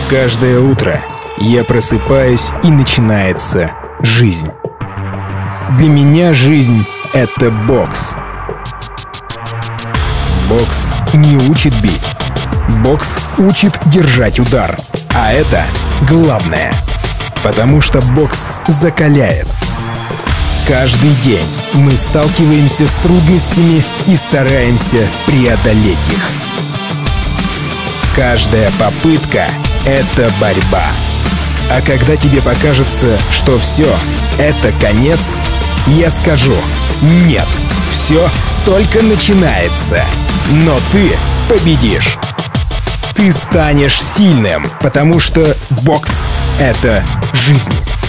Каждое утро я просыпаюсь, и начинается жизнь. Для меня жизнь — это бокс. Бокс не учит бить. Бокс учит держать удар. А это главное. Потому что бокс закаляет. Каждый день мы сталкиваемся с трудностями и стараемся преодолеть их. Каждая попытка — это борьба. А когда тебе покажется, что все, это конец, я скажу: нет, все только начинается. Но ты победишь. Ты станешь сильным, потому что бокс — это жизнь.